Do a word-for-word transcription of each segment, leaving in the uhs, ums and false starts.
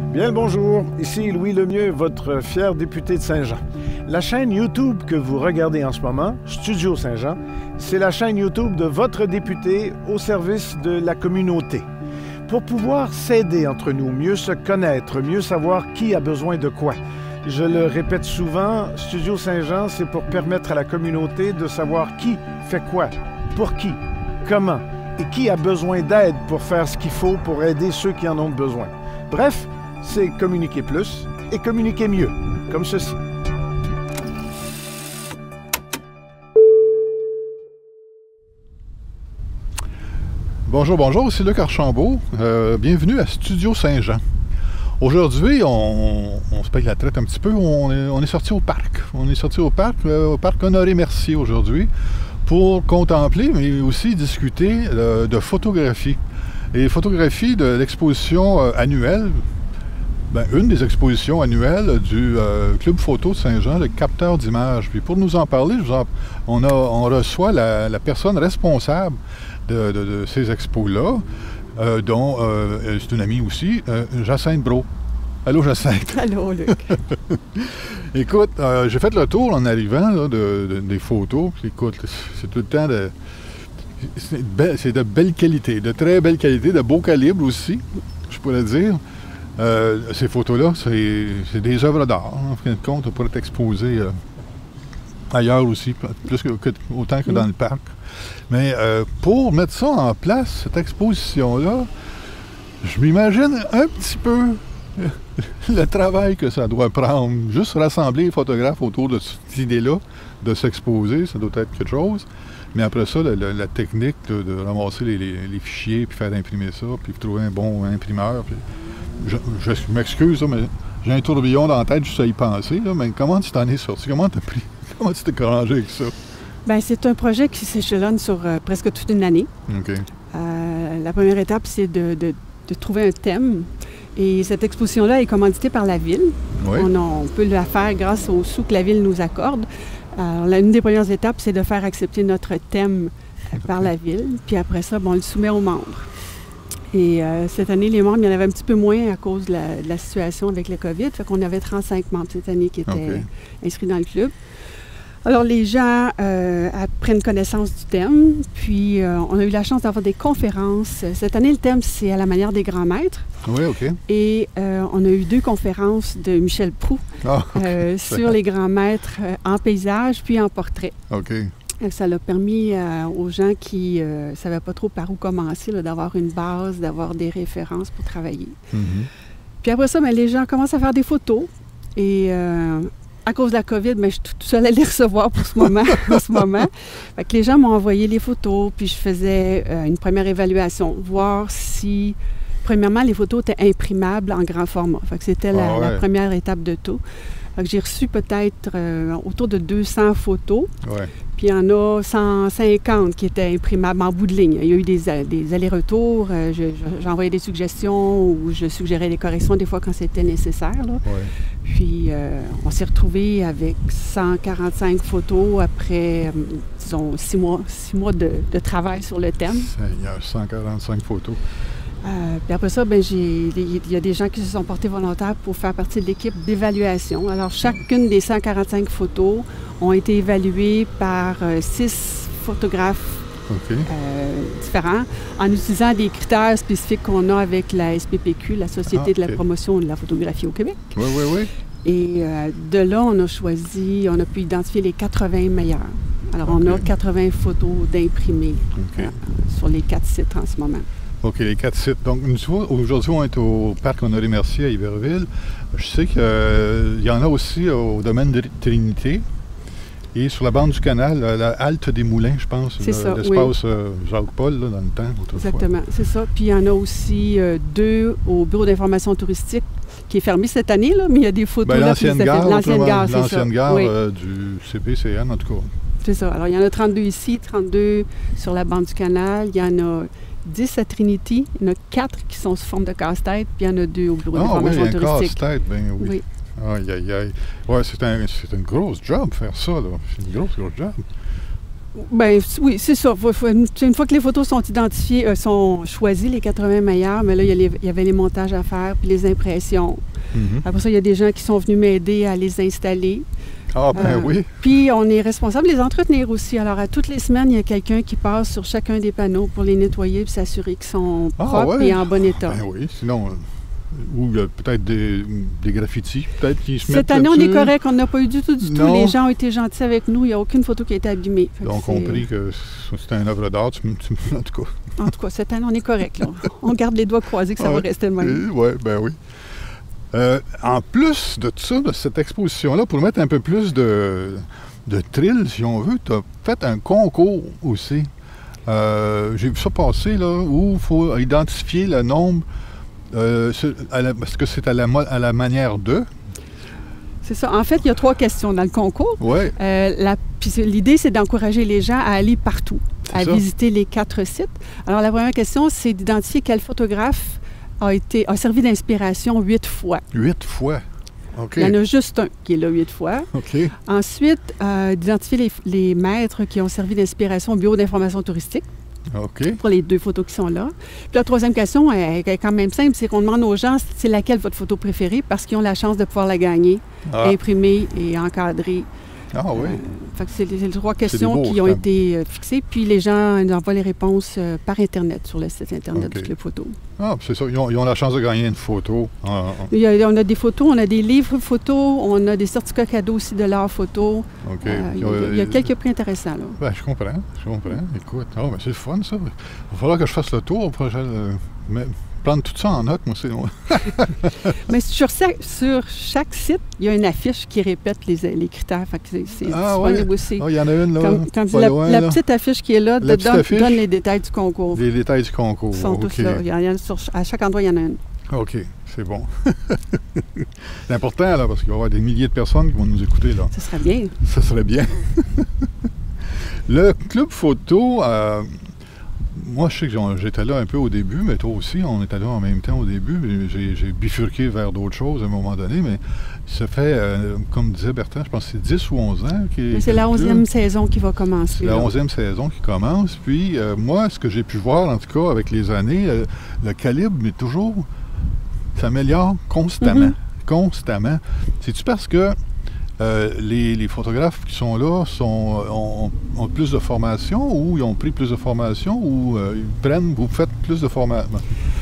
Bien le bonjour, ici Louis Lemieux, votre fier député de Saint-Jean. La chaîne YouTube que vous regardez en ce moment, Studio Saint-Jean, c'est la chaîne YouTube de votre député au service de la communauté. Pour pouvoir s'aider entre nous, mieux se connaître, mieux savoir qui a besoin de quoi. Je le répète souvent, Studio Saint-Jean, c'est pour permettre à la communauté de savoir qui fait quoi, pour qui, comment, et qui a besoin d'aide pour faire ce qu'il faut pour aider ceux qui en ont besoin. Bref, c'est communiquer plus et communiquer mieux, comme ceci. Bonjour, bonjour, c'est Luc Archambault. Euh, bienvenue à Studio Saint-Jean. Aujourd'hui, on, on se paye la traite un petit peu. On est, on est sorti au parc. On est sorti au parc, euh, au parc Honoré-Mercier aujourd'hui, pour contempler, mais aussi discuter euh, de photographie. Et photographie de l'exposition euh, annuelle, ben, une des expositions annuelles du euh, Club Photo de Saint-Jean, le capteur d'images. Puis pour nous en parler, je vous en, on, a, on reçoit la, la personne responsable de, de, de ces expos-là, euh, dont euh, c'est une amie aussi, euh, Jacinthe Brault. Allô, Jacinthe. Allô, Luc. Écoute, euh, j'ai fait le tour en arrivant là, de, de, des photos. Puis, écoute, c'est tout le temps de... C'est de belle qualité, de très belle qualité, de beau calibre aussi, je pourrais dire. Euh, ces photos-là, c'est des œuvres d'art. En fin de compte, on pourrait être exposé euh, ailleurs aussi, plus que, que, autant que dans le parc. Mais euh, pour mettre ça en place, cette exposition-là, je m'imagine un petit peu le travail que ça doit prendre. Juste rassembler les photographes autour de cette idée-là, de s'exposer, ça doit être quelque chose. Mais après ça, la, la, la technique de, de ramasser les, les, les fichiers, puis faire imprimer ça, puis trouver un bon imprimeur. Puis je je m'excuse, mais j'ai un tourbillon dans la tête juste à y penser. Là, mais comment tu t'en es sorti? Comment tu pris? Comment tu t'es arrangé avec ça? Bien, c'est un projet qui s'échelonne sur euh, presque toute une année. OK. Euh, la première étape, c'est de, de, de trouver un thème. Et cette exposition-là est commanditée par la Ville. Oui. On, a, on peut la faire grâce aux sous que la Ville nous accorde. Alors, l'une des premières étapes, c'est de faire accepter notre thème par la Ville. Puis après ça, bon, on le soumet aux membres. Et euh, cette année, les membres, il y en avait un petit peu moins à cause de la, de la situation avec le COVID. Fait qu'on avait trente-cinq membres cette année qui étaient okay. inscrits dans le club. Alors, les gens euh, prennent connaissance du thème. Puis, euh, on a eu la chance d'avoir des conférences. Cette année, le thème, c'est à la manière des grands maîtres. Oui, OK. Et euh, on a eu deux conférences de Michel Proulx oh, okay. euh, sur les grands maîtres euh, en paysage puis en portrait. OK. Ça l'a permis euh, aux gens qui ne euh, savaient pas trop par où commencer, d'avoir une base, d'avoir des références pour travailler. Mm-hmm. Puis après ça, bien, les gens commencent à faire des photos. Et euh, à cause de la COVID, bien, je suis toute seule à les recevoir pour ce moment. en ce moment. Fait que les gens m'ont envoyé les photos, puis je faisais euh, une première évaluation, voir si, premièrement, les photos étaient imprimables en grand format. Fait que c'était la, oh, ouais. la première étape de tout. Fait que j'ai reçu peut-être euh, autour de deux cents photos. Ouais. Puis il y en a cent cinquante qui étaient imprimables en bout de ligne. Il y a eu des, des allers-retours. Euh, J'envoyais des suggestions ou je suggérais des corrections des fois quand c'était nécessaire. Là. Ouais. Puis euh, on s'est retrouvés avec cent quarante-cinq photos après, euh, disons, six mois, six mois de, de travail sur le thème. Il y a cent quarante-cinq photos. Euh, puis après ça, ben, il y a des gens qui se sont portés volontaires pour faire partie de l'équipe d'évaluation. Alors, chacune des cent quarante-cinq photos ont été évaluées par euh, six photographes okay. euh, différents en utilisant des critères spécifiques qu'on a avec la S P P Q, la Société ah, okay. de la promotion de la photographie au Québec. Oui, oui, oui. Et euh, de là, on a choisi, on a pu identifier les quatre-vingts meilleurs. Alors, okay. on a quatre-vingts photos d'imprimés okay. euh, sur les quatre sites en ce moment. OK, les quatre sites. Donc, nous, aujourd'hui, on est au parc Honoré-Mercier à Iberville. Je sais qu'il euh, y en a aussi au domaine de Trinité et sur la bande du canal, la halte des Moulins, je pense. C'est ça, l'espace oui. euh, Jacques-Paul, là, dans le temps, autrefois. Exactement, c'est ça. Puis, il y en a aussi euh, deux au bureau d'information touristique qui est fermé cette année, là, mais il y a des photos ben, là. L'ancienne gare, l'ancienne gare, c'est ça. L'ancienne gare oui. euh, du C P C N, en tout cas. C'est ça. Alors, il y en a trente-deux ici, trente-deux sur la bande du canal. Il y en a dix à Trinity. Il y en a quatre qui sont sous forme de casse-tête, puis il y en a deux au bureau ah, d'information oui, touristique. Ah oui, un casse-tête, bien oui. oui. Aïe, aïe, aïe. Ouais, c'est un, c'est une grosse job faire ça, là. C'est une grosse, grosse job. Bien, oui, c'est ça. Faut, faut, une fois que les photos sont identifiées, euh, sont choisies, les quatre-vingts meilleures, mais là, il y, a les, il y avait les montages à faire, puis les impressions. Mm-hmm. Après ça, il y a des gens qui sont venus m'aider à les installer. Ah, ben euh, oui. Puis, on est responsable de les entretenir aussi. Alors, à toutes les semaines, il y a quelqu'un qui passe sur chacun des panneaux pour les nettoyer et s'assurer qu'ils sont ah, propres ouais. et en bon état. Ben oui, sinon... Euh... Ou euh, peut-être des, des graffitis, peut-être qui se Cette mettent année, là-dessus. on est correct. On n'a pas eu du tout, du non. tout. Les gens ont été gentils avec nous. Il n'y a aucune photo qui a été abîmée. Ils ont compris que c'était une œuvre d'art, tu, tu, en tout cas. En tout cas, cette année, on est correct. Là. On garde les doigts croisés que ça ouais. va rester le même. Oui, ben oui. Euh, en plus de ça, de cette exposition-là, pour mettre un peu plus de, de thrill, si on veut, tu as fait un concours aussi. Euh, j'ai vu ça passer, là, où il faut identifier le nombre... Euh, est-ce que c'est à la, à la manière de? C'est ça. En fait, il y a trois questions dans le concours. Ouais. Euh, l'idée, c'est d'encourager les gens à aller partout, à ça. visiter les quatre sites. Alors, la première question, c'est d'identifier quel photographe a, été, a servi d'inspiration huit fois. Huit fois? OK. Il y en a juste un qui est là huit fois. OK. Ensuite, euh, d'identifier les, les maîtres qui ont servi d'inspiration au Bureau d'information touristique. OK. Pour les deux photos qui sont là. Puis la troisième question elle est quand même simple, c'est qu'on demande aux gens c'est laquelle votre photo préférée parce qu'ils ont la chance de pouvoir la gagner, ah. imprimer et encadrer. Ah oui. Euh, fait que c'est les, les trois questions beaux, qui ont été euh, fixées. Puis les gens nous envoient les réponses euh, par Internet, sur le site Internet okay. du Club Photo. Ah, c'est ça. Ils ont, ils ont la chance de gagner une photo. Ah, ah. Il y a, on a des photos, on a des livres photos, on a des certificats cadeaux aussi de l'art photo. OK. Euh, il, y a, il y a quelques prix intéressants, là. Ben, je comprends. Je comprends. Écoute, oh, ben, c'est le fun, ça. Il va falloir que je fasse le tour pour euh, mais, prendre tout ça en note, moi, c'est moi. Mais sur, sur chaque site, il y a une affiche qui répète les, les critères. Fait que c'est, c'est ah, disponible ouais. aussi. Il oh, y en a une, là. Comme, quand pas la, loin, la là. petite affiche qui est là la donne, donne les détails du concours. Les détails du concours. Ils sont okay. tous là. Il y en a sur, à chaque endroit, il y en a une. OK, c'est bon. C'est important, là, parce qu'il va y avoir des milliers de personnes qui vont nous écouter, là. Ça serait bien. Ça serait bien. Le Club Photo, euh, moi, je sais que j'étais là un peu au début, mais toi aussi, on était là en même temps au début. J'ai, j'ai bifurqué vers d'autres choses à un moment donné, mais ça fait, euh, comme disait Bertrand, je pense que c'est dix ou onze ans. Qui, c'est la onzième saison qui va commencer. C'est la onzième saison qui commence. Puis, euh, moi, ce que j'ai pu voir, en tout cas, avec les années, euh, le calibre est toujours... s'améliore constamment. Mm-hmm. Constamment. C'est-tu parce que euh, les, les photographes qui sont là sont, ont, ont plus de formation ou ils ont pris plus de formation ou euh, ils prennent, vous faites plus de formation?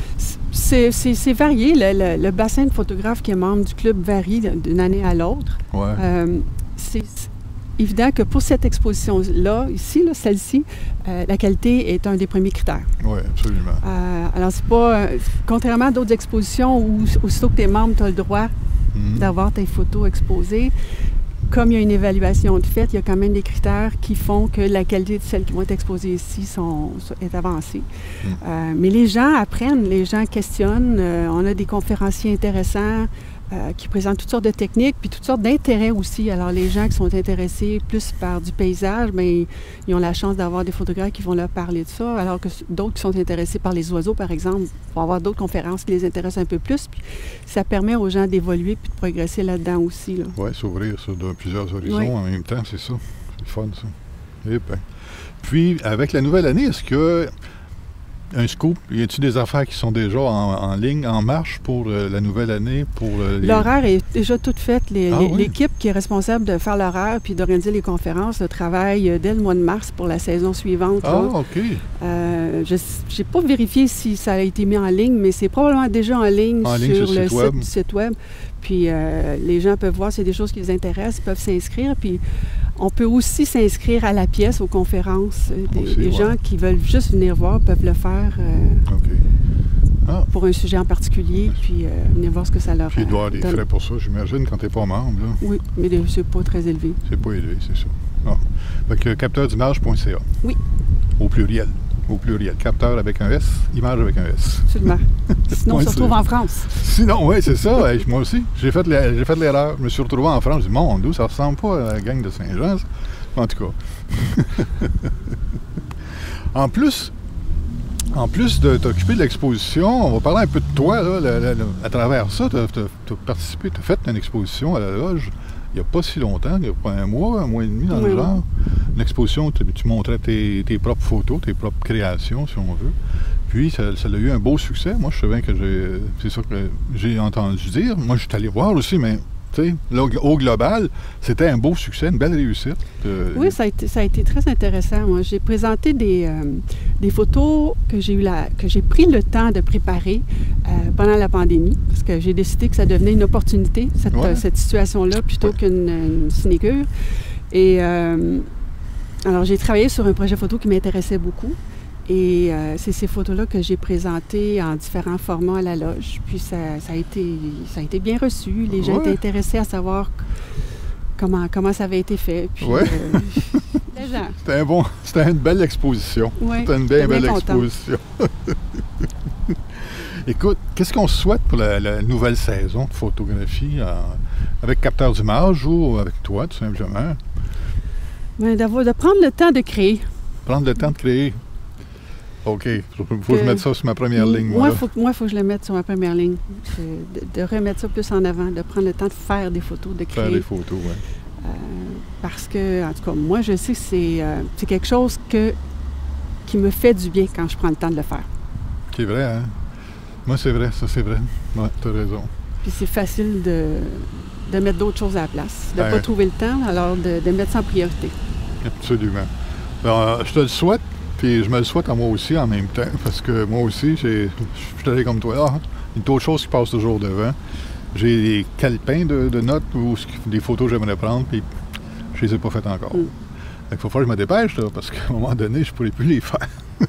C'est, c'est, c'est varié. Le, le, le bassin de photographes qui est membre du club varie d'une année à l'autre. Ouais. Euh, c'est, c'est évident que pour cette exposition-là, ici, là, celle-ci, euh, la qualité est un des premiers critères. Oui, absolument. Euh, alors, c'est pas... Euh, contrairement à d'autres expositions où, aussitôt que tu es membre, tu as le droit mm-hmm. d'avoir tes photos exposées, comme il y a une évaluation de fait, il y a quand même des critères qui font que la qualité de celles qui vont être exposées ici sont, est avancée. Mm. Euh, mais les gens apprennent, les gens questionnent. Euh, on a des conférenciers intéressants euh, qui présentent toutes sortes de techniques, puis toutes sortes d'intérêts aussi. Alors, les gens qui sont intéressés plus par du paysage, bien, ils ont la chance d'avoir des photographes qui vont leur parler de ça, alors que d'autres qui sont intéressés par les oiseaux, par exemple, vont avoir d'autres conférences qui les intéressent un peu plus. Puis ça permet aux gens d'évoluer puis de progresser là-dedans aussi. Là. Oui, s'ouvrir sur de plusieurs horizons oui. en même temps, c'est ça. C'est fun, ça. Et bien. Puis, avec la nouvelle année, est-ce que un scoop, y a-t-il des affaires qui sont déjà en, en ligne, en marche pour euh, la nouvelle année? Pour euh, les... L'horaire est déjà tout fait. Les, ah, les, oui? L'équipe qui est responsable de faire l'horaire puis d'organiser les conférences travaille dès le mois de mars pour la saison suivante. Ah, là. OK. Euh, je n'ai pas vérifié si ça a été mis en ligne, mais c'est probablement déjà en ligne, en sur, ligne sur le site web. site, site web. Puis euh, les gens peuvent voir, c'est des choses qui les intéressent, ils peuvent s'inscrire. Puis on peut aussi s'inscrire à la pièce, aux conférences. Des, aussi, des ouais. gens qui veulent juste venir voir peuvent le faire euh, OK. Ah. pour un sujet en particulier, puis euh, venir voir ce que ça leur Puis il doit y avoir des donne. frais pour ça, j'imagine, quand tu n'es pas membre. Là. Oui, mais de, c'est pas très élevé. C'est pas élevé, c'est ça. Ah. Fait que capteur d'image point c a. Oui. Au pluriel. Au pluriel. Capteur avec un S, image avec un S. Absolument. Sinon, on se retrouve en France. Sinon, oui, c'est ça. Moi aussi, j'ai fait, j'ai fait l'erreur. Je me suis retrouvé en France. Je me suis dit, mon Dieu, ça ressemble pas à la gang de Saint-Jean. Ça. En tout cas. en plus, en plus de t'occuper de l'exposition, on va parler un peu de toi. Là, là, là, à travers ça, tu as participé, tu as fait une exposition à la loge il n'y a pas si longtemps, il n'y a pas un mois, un mois et demi dans oui. le genre. une exposition, tu, tu montrais tes, tes propres photos, tes propres créations, si on veut. Puis, ça, ça a eu un beau succès. Moi, je savais que j'ai... C'est ça que j'ai entendu dire. Moi, je suis allé voir aussi, mais... Tu sais, là, au global, c'était un beau succès, une belle réussite. Euh, oui, ça a, été, ça a été très intéressant. Moi, j'ai présenté des, euh, des photos que j'ai eu la, que j'ai pris le temps de préparer euh, pendant la pandémie, parce que j'ai décidé que ça devenait une opportunité, cette, ouais. cette situation-là, plutôt ouais. qu'une une sinécure. Et euh, alors, j'ai travaillé sur un projet photo qui m'intéressait beaucoup. Et euh, c'est ces photos-là que j'ai présentées en différents formats à la loge. Puis ça, ça, a, été, ça a été bien reçu. Les gens ouais. étaient intéressés à savoir comment, comment ça avait été fait. Puis, ouais. euh, les gens. C'était un bon, c'était une belle exposition. Ouais, c'était une bien, bien belle content. exposition. Écoute, qu'est-ce qu'on souhaite pour la, la nouvelle saison de photographie euh, avec Capteur d'Images ou avec toi, tout simplement? Bien, d'avoir, de prendre le temps de créer. Prendre le temps de créer. OK. Il faut que, que je mette ça sur ma première ligne. Moi, il faut, faut que je le mette sur ma première ligne. De, de remettre ça plus en avant, de prendre le temps de faire des photos, de créer. Faire des photos, oui. Euh, parce que, en tout cas, moi, je sais que c'est, euh, c'est quelque chose que, qui me fait du bien quand je prends le temps de le faire. C'est vrai, hein? Moi, c'est vrai, ça, c'est vrai. Oui, tu as raison. Puis c'est facile de, de mettre d'autres choses à la place. De ne ouais. pas trouver le temps, alors de, de mettre ça en priorité. Absolument. Alors, je te le souhaite. Puis je me le souhaite à moi aussi en même temps, parce que moi aussi, j'ai, je suis allé comme toi. Ah, une autre chose qui passe toujours devant. J'ai des calepins de, de notes ou des photos que j'aimerais prendre, puis je les ai pas faites encore. Mm. Il faut falloir que je me dépêche, là, parce qu'à un moment donné, je ne pourrais plus les faire.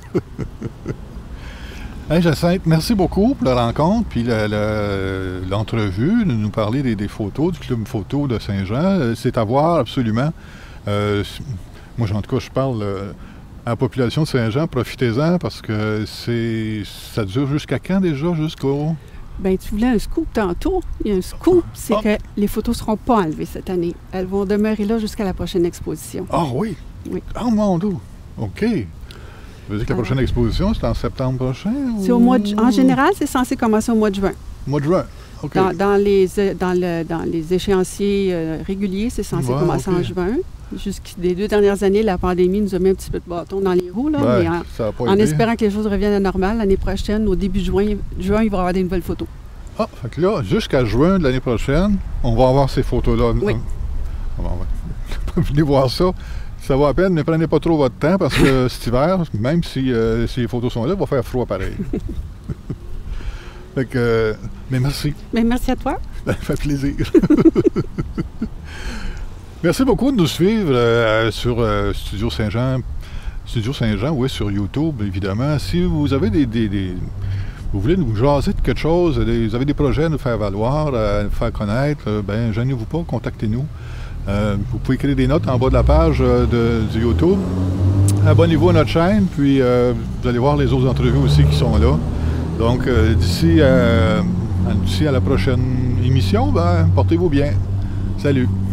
Hey, Jacinthe, merci beaucoup pour la rencontre, puis la, la, l'entrevue, de nous parler des, des photos, du Club Photo de Saint-Jean. C'est à voir absolument. Euh, moi, en tout cas, je parle... Euh, à la population de Saint-Jean, profitez-en parce que c'est ça dure jusqu'à quand déjà? Jusqu'au... Bien, tu voulais un scoop tantôt. Il y a un scoop, c'est oh. que les photos ne seront pas enlevées cette année. Elles vont demeurer là jusqu'à la prochaine exposition. Ah oui? Oui. Ah mon Dieu! OK. Ça veut dire que la prochaine Alors, exposition, c'est en septembre prochain? C'est ou... au mois de... En général, c'est censé commencer au mois de juin. Mois de juin, OK. Dans, dans, les, dans, le, dans les échéanciers euh, réguliers, c'est censé ouais, commencer okay. en juin. Jusqu'aux deux dernières années, la pandémie nous a mis un petit peu de bâton dans les roues, là, ben, mais en, en espérant que les choses reviennent à normal, l'année prochaine, au début de juin, juin, il va y avoir des nouvelles photos. Ah, fait que là, jusqu'à juin de l'année prochaine, on va avoir ces photos-là. Oui. Ah, bon, venez voir ça. Ça vaut la peine, ne prenez pas trop votre temps parce que cet hiver, même si, euh, si les photos sont là, il va faire froid pareil. Fait que, euh, mais merci. Mais merci à toi. Ça fait plaisir. Merci beaucoup de nous suivre euh, sur euh, Studio Saint-Jean. Studio Saint-Jean, oui, sur YouTube, évidemment. Si vous avez des, des, des... Vous voulez nous jaser de quelque chose, des, vous avez des projets à nous faire valoir, à nous faire connaître, euh, bien, gênez-vous pas, contactez-nous. Euh, vous pouvez écrire des notes en bas de la page euh, de, du YouTube. Abonnez-vous à notre chaîne, puis euh, vous allez voir les autres entrevues aussi qui sont là. Donc, euh, d'ici, euh, d'ici à la prochaine émission, ben, portez-vous bien. Salut!